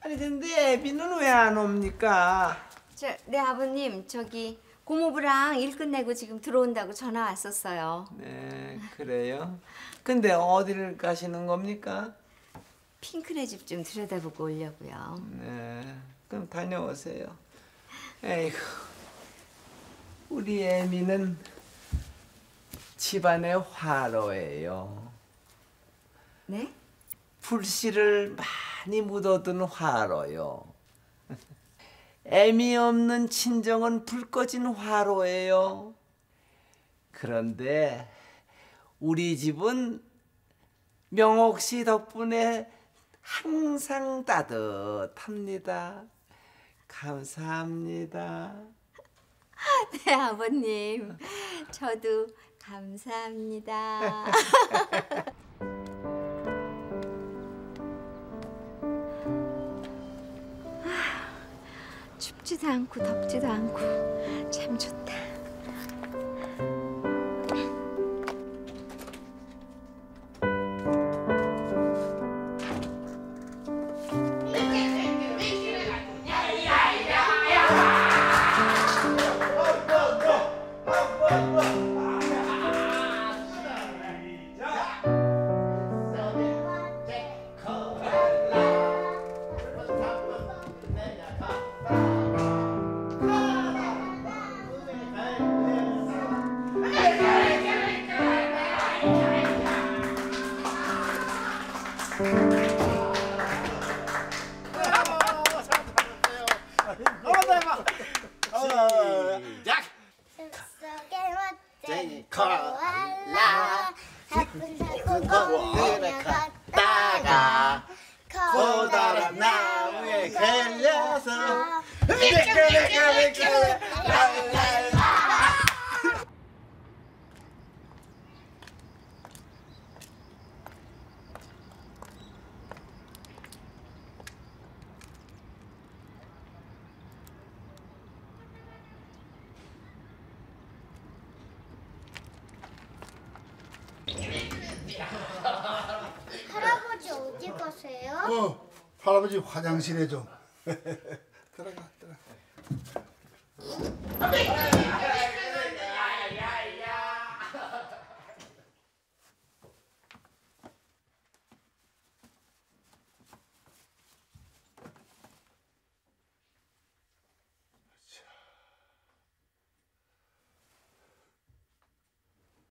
아니 근데 애비는 왜 안 옵니까? 네 아버님 저기 고모부랑 일 끝내고 지금 들어온다고 전화 왔었어요. 네 그래요? 근데 어디를 가시는 겁니까? 핑크네 집 좀 들여다보고 오려고요. 네 그럼 다녀오세요. 에이구 우리 애미는 집안의 화로예요. 네? 불씨를 많이 묻어둔 화로요. 애미 없는 친정은 불 꺼진 화로예요. 그런데 우리 집은 명옥 씨 덕분에 항상 따뜻합니다. 감사합니다. 네 아버님 저도 감사합니다. 춥지도 않고 덥지도 않고 참 좋다. 콜라 사뿐사뿐 거리를 걷다가 커다란 나무에 걸려서 할아버지 어디 가세요? 할아버지 화장실에 좀. 들어가.